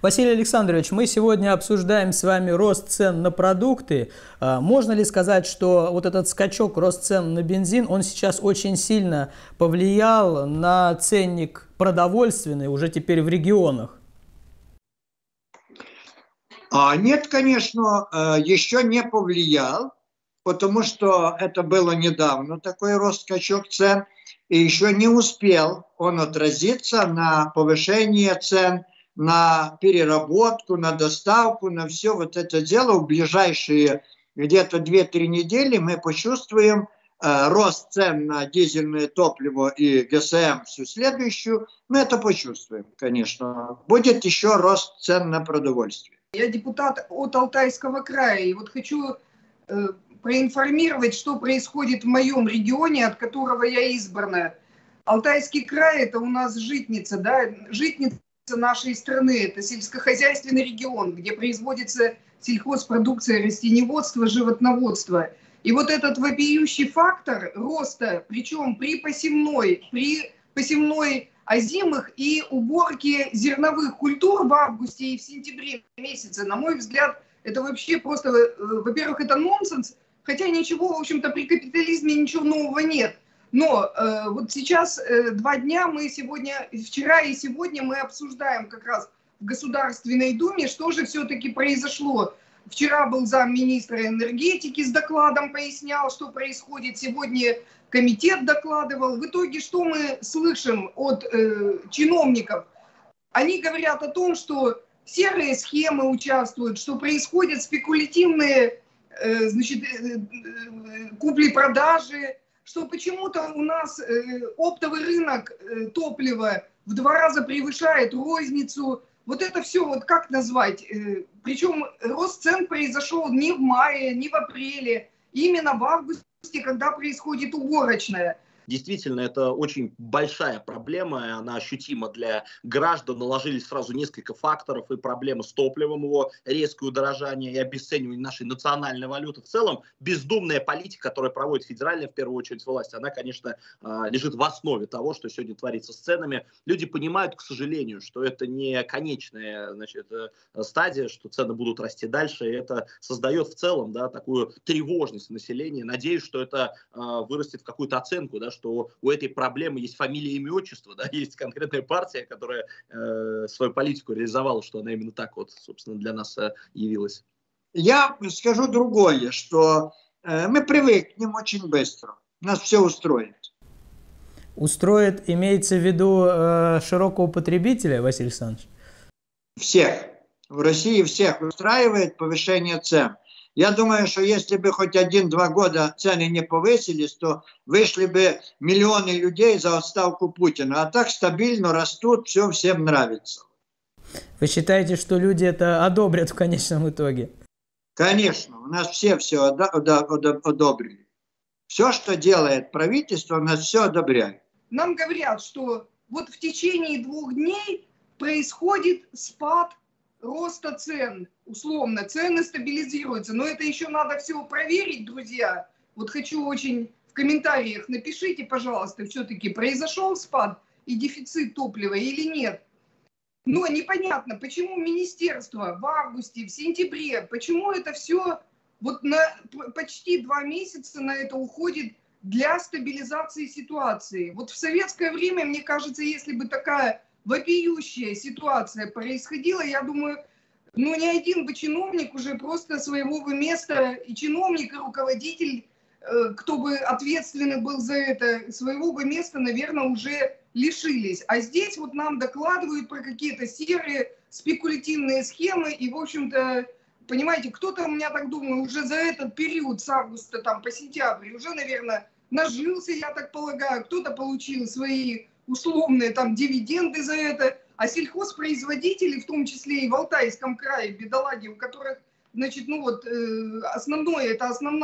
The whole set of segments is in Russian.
Василий Александрович, мы сегодня обсуждаем с вами рост цен на продукты. Можно ли сказать, что вот этот скачок, рост цен на бензин, он сейчас очень сильно повлиял на ценник продовольственный уже теперь в регионах? Нет, конечно, еще не повлиял, потому что это было недавно, такой рост, скачок цен, и еще не успел он отразиться на повышение цен, на переработку, на доставку, на все вот это дело. В ближайшие где-то 2-3 недели мы почувствуем рост цен на дизельное топливо и ГСМ всю следующую. Мы это почувствуем, конечно. Будет еще рост цен на продовольствие. Я депутат от Алтайского края, и вот хочу проинформировать, что происходит в моем регионе, от которого я избрана. Алтайский край – это у нас житница, да, житница нашей страны, это сельскохозяйственный регион, где производится сельхозпродукция, растениеводство, животноводство. И вот этот вопиющий фактор роста, причем при посевной озимых и уборке зерновых культур в августе и в сентябре месяце, на мой взгляд, это вообще просто, во-первых, это нонсенс, хотя ничего, в общем-то, при капитализме ничего нового нет. Но вот сейчас 2 дня мы вчера и сегодня мы обсуждаем как раз в Государственной Думе, что же все-таки произошло. Вчера был замминистра энергетики с докладом, пояснял, что происходит. Сегодня комитет докладывал. В итоге что мы слышим от чиновников? Они говорят о том, что серые схемы участвуют, что происходят спекулятивные купли-продажи, что почему-то у нас оптовый рынок топлива в 2 раза превышает розницу. Вот это все, вот как назвать? Причем рост цен произошел не в мае, не в апреле, именно в августе, когда происходит уборочная. Действительно, это очень большая проблема, и она ощутима для граждан. Наложились сразу несколько факторов, и проблемы с топливом, его резкое удорожание и обесценивание нашей национальной валюты. В целом, бездумная политика, которая проводит федеральная, в первую очередь, власть, она, конечно, лежит в основе того, что сегодня творится с ценами. Люди понимают, к сожалению, что это не конечная, стадия, что цены будут расти дальше, и это создает в целом, да, такую тревожность населения. Надеюсь, что это вырастет в какую-то оценку, да, что у этой проблемы есть фамилия, имя, отчество, да, есть конкретная партия, которая свою политику реализовала, что она именно так вот, собственно, для нас явилась. Я скажу другое, что мы привыкнем очень быстро, нас все устроит. Устроит, имеется в виду широкого потребителя, Василий Александрович? Всех. В России всех устраивает повышение цен. Я думаю, что если бы хоть 1-2 года цены не повысились, то вышли бы миллионы людей за отставку Путина. А так стабильно растут, все всем нравится. Вы считаете, что люди это одобрят в конечном итоге? Конечно, у нас все одобрили. Все, что делает правительство, у нас все одобряет. Нам говорят, что вот в течение 2 дней происходит спад роста цен, условно, цены стабилизируются, но это еще надо все проверить, друзья. Вот хочу очень в комментариях напишите, пожалуйста, все-таки произошел спад и дефицит топлива или нет. Но непонятно, почему министерство в августе, в сентябре, почему это все вот на почти 2 месяца на это уходит для стабилизации ситуации. Вот в советское время, мне кажется, если бы такая вопиющая ситуация происходила, я думаю, ну ни один бы чиновник уже просто своего бы места, и чиновник, и руководитель, кто бы ответственный был за это, своего бы места, наверное, уже лишились. А здесь вот нам докладывают про какие-то серые спекулятивные схемы, и, в общем-то, понимаете, кто-то, у меня так думаю, уже за этот период с августа там, по сентябрь уже, наверное, нажился, я так полагаю, кто-то получил свои условные там дивиденды за это, а сельхозпроизводители, в том числе и в Алтайском крае, бедолаги, у которых, значит, ну вот, основной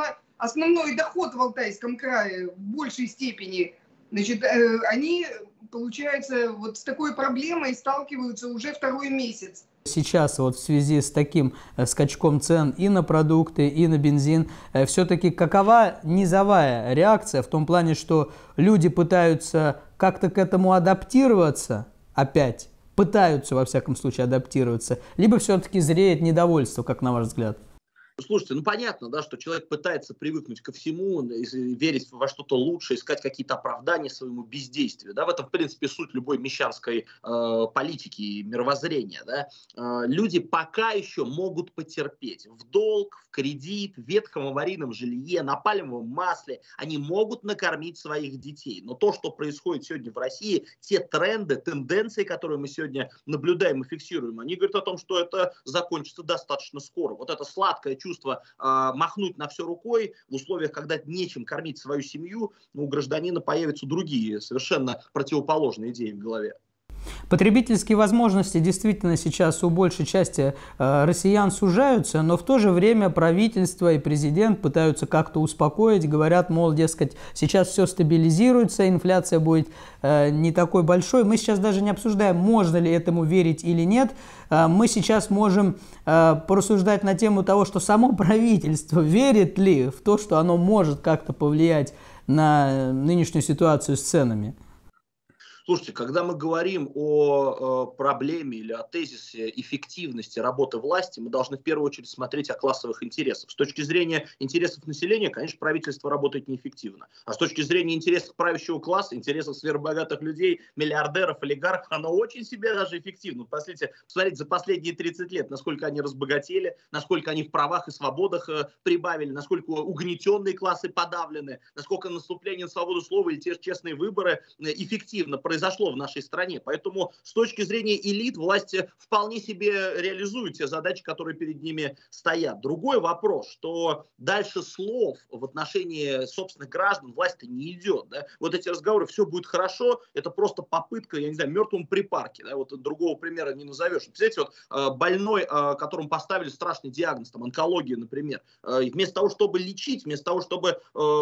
доход в Алтайском крае в большей степени, значит, они, получается, вот с такой проблемой сталкиваются уже 2-й месяц. Сейчас вот в связи с таким скачком цен и на продукты, и на бензин, все-таки какова низовая реакция в том плане, что люди пытаются как-то к этому адаптироваться опять, пытаются, во всяком случае, адаптироваться, либо все-таки зреет недовольство, как на ваш взгляд? Слушайте, ну понятно, да, что человек пытается привыкнуть ко всему, верить во что-то лучше, искать какие-то оправдания своему бездействию. Да? В этом, в принципе, суть любой мещанской политики и мировоззрения. Да? Люди пока еще могут потерпеть в долг, в кредит, в ветхом аварийном жилье, на пальмовом масле. Они могут накормить своих детей. Но то, что происходит сегодня в России, те тренды, тенденции, которые мы сегодня наблюдаем и фиксируем, они говорят о том, что это закончится достаточно скоро. Вот это сладкое чувство махнуть на все рукой в условиях, когда нечем кормить свою семью, у гражданина появятся другие, совершенно противоположные идеи в голове. Потребительские возможности действительно сейчас у большей части россиян сужаются, но в то же время правительство и президент пытаются как-то успокоить, говорят, мол, дескать, сейчас все стабилизируется, инфляция будет не такой большой. Мы сейчас даже не обсуждаем, можно ли этому верить или нет. Мы сейчас можем порассуждать на тему того, что само правительство верит ли в то, что оно может как-то повлиять на нынешнюю ситуацию с ценами. Слушайте, когда мы говорим о проблеме или о тезисе эффективности работы власти, мы должны в первую очередь смотреть о классовых интересах. С точки зрения интересов населения, конечно, правительство работает неэффективно. А с точки зрения интересов правящего класса, интересов сверхбогатых людей, миллиардеров, олигархов, оно очень себе даже эффективно. Посмотрите за последние 30 лет, насколько они разбогатели, насколько они в правах и свободах прибавили, насколько угнетенные классы подавлены, насколько наступление на свободу слова и те честные выборы эффективно произошло в нашей стране. Поэтому с точки зрения элит власти вполне себе реализуют те задачи, которые перед ними стоят. Другой вопрос, что дальше слов в отношении собственных граждан власть не идет. Да? Вот эти разговоры, все будет хорошо, это просто попытка, я не знаю, мертвому припарке. Да? Вот другого примера не назовешь. Представляете, вот больной, которому поставили страшный диагноз, там, онкология, например, вместо того, чтобы лечить, вместо того, чтобы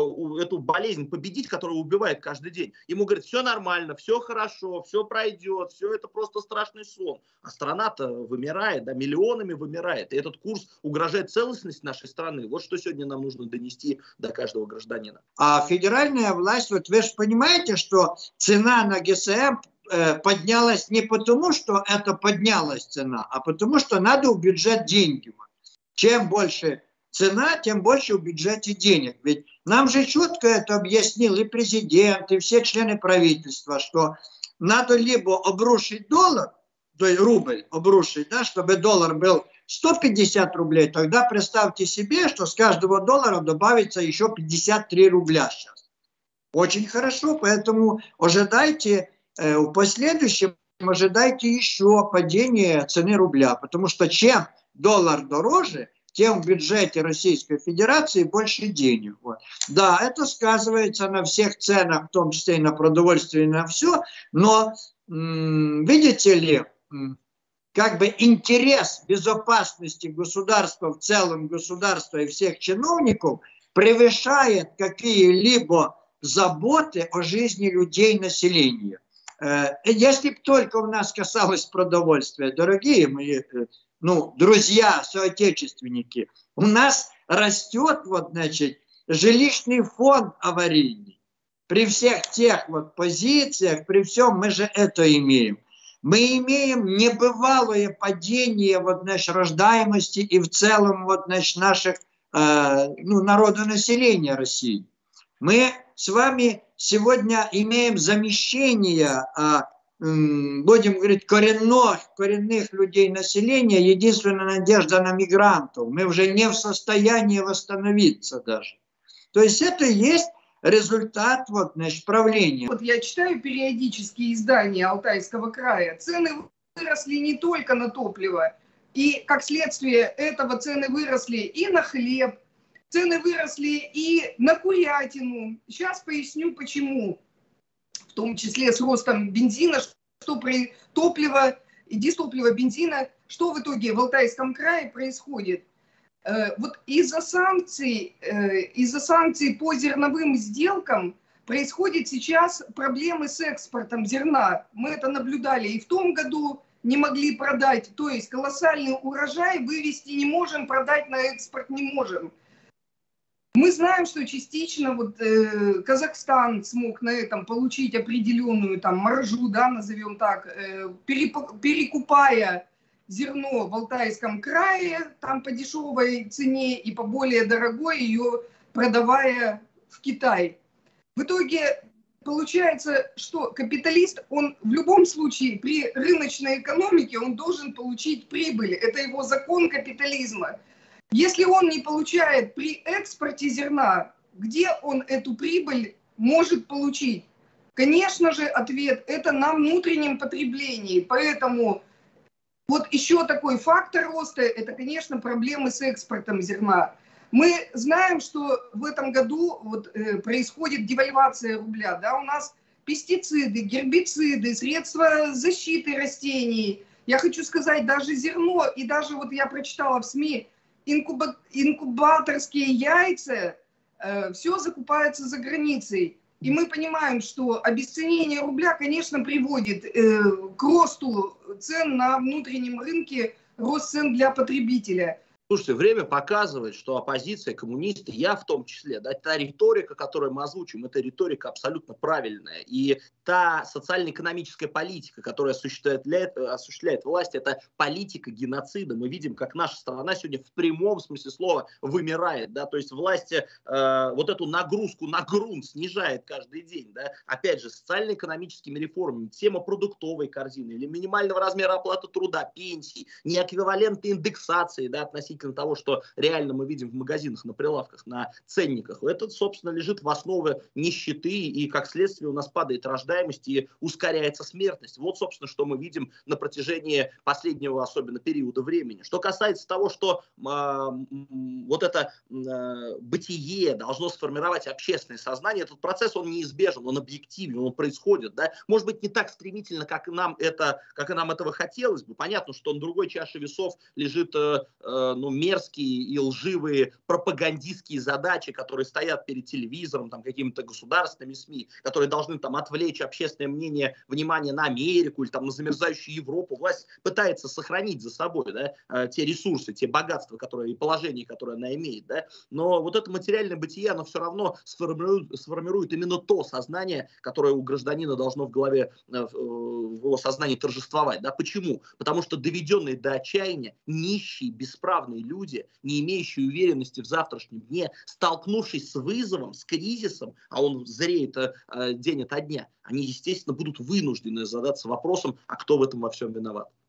эту болезнь победить, которая убивает каждый день, ему говорят, все нормально, все хорошо, все пройдет, все это просто страшный сон. А страна-то вымирает, да, миллионами вымирает. И этот курс угрожает целостности нашей страны. Вот что сегодня нам нужно донести до каждого гражданина. А федеральная власть, вот вы же понимаете, что цена на ГСМ поднялась не потому, что это поднялась цена, а потому, что надо в бюджет деньги. Чем больше цена, тем больше в бюджете денег. Ведь нам же четко это объяснил и президент, и все члены правительства, что надо либо обрушить доллар, то есть рубль обрушить, да, чтобы доллар был 150 рублей, тогда представьте себе, что с каждого доллара добавится еще 53 рубля сейчас. Очень хорошо, поэтому ожидайте, в последующем ожидайте еще падения цены рубля, потому что чем доллар дороже, тем в бюджете Российской Федерации больше денег. Вот. Да, это сказывается на всех ценах, в том числе и на продовольствие, и на все, но, видите ли, как бы интерес безопасности государства в целом, государства и всех чиновников превышает какие-либо заботы о жизни людей, населения. Если бы только у нас касалось продовольствия, дорогие мои, друзья, соотечественники, у нас растет, вот, значит, жилищный фонд аварийный. При всех тех вот позициях, при всем мы же это имеем. Мы имеем небывалое падение вот, значит, рождаемости и в целом вот, значит, наших народонаселения России. Мы с вами сегодня имеем замещение, будем говорить, коренных людей населения, единственная надежда на мигрантов. Мы уже не в состоянии восстановиться даже. То есть это и есть результат вот, значит, правления. Вот я читаю периодически издания Алтайского края. Цены выросли не только на топливо, и как следствие этого цены выросли и на хлеб, цены выросли и на курятину. Сейчас поясню почему. В том числе с ростом бензина, что при топливо и дистоплива бензина, что в итоге в Алтайском крае происходит. Вот из-за санкций по зерновым сделкам происходят сейчас проблемы с экспортом зерна. Мы это наблюдали и в том году, не могли продать. То есть колоссальный урожай вывести не можем, продать на экспорт не можем. Мы знаем, что частично вот, Казахстан смог на этом получить определенную там маржу, да, назовем так, перекупая зерно в Алтайском крае, там по дешевой цене и по более дорогой ее продавая в Китай. В итоге получается, что капиталист, он в любом случае при рыночной экономике, он должен получить прибыль. Это его закон капитализма. Если он не получает при экспорте зерна, где он эту прибыль может получить? Конечно же, ответ – это на внутреннем потреблении. Поэтому вот еще такой фактор роста – это, конечно, проблемы с экспортом зерна. Мы знаем, что в этом году вот, происходит девальвация рубля. Да? У нас пестициды, гербициды, средства защиты растений. Я хочу сказать, даже зерно, и даже вот я прочитала в СМИ, инкубаторские яйца, все закупается за границей. И мы понимаем, что обесценение рубля, конечно, приводит к росту цен на внутреннем рынке, рост цен для потребителя. Слушайте, время показывает, что оппозиция, коммунисты, я в том числе, да, та риторика, которую мы озвучим, это риторика абсолютно правильная. И та социально-экономическая политика, которая осуществляет власть, это политика геноцида. Мы видим, как наша страна сегодня в прямом смысле слова вымирает. Да? То есть власть вот эту нагрузку на грунт снижает каждый день. Да? Опять же, социально-экономическими реформами, тема продуктовой корзины или минимального размера оплаты труда, пенсий, неэквивалентной индексации, да, относительно того, что реально мы видим в магазинах, на прилавках, на ценниках. Это, собственно, лежит в основе нищеты, и, как следствие, у нас падает рождаемость и ускоряется смертность. Вот, собственно, что мы видим на протяжении последнего, особенно, периода времени. Что касается того, что вот это бытие должно сформировать общественное сознание, этот процесс, он неизбежен, он объективен, он происходит. Да? Может быть, не так стремительно, как и нам этого хотелось бы. Понятно, что на другой чаше весов лежит мерзкие и лживые пропагандистские задачи, которые стоят перед телевизором, там, какими-то государственными СМИ, которые должны там отвлечь общественное мнение, внимание на Америку или там на замерзающую Европу. Власть пытается сохранить за собой, да, те ресурсы, те богатства, которые, и положение, которое она имеет. Да? Но вот это материальное бытие, оно все равно сформирует именно то сознание, которое у гражданина должно в голове, в его сознании торжествовать. Да? Почему? Потому что доведенные до отчаяния, нищие, бесправные люди, не имеющие уверенности в завтрашнем дне, столкнувшись с вызовом, с кризисом, а он зреет день ото дня, они, естественно, будут вынуждены задаться вопросом, а кто в этом во всем виноват.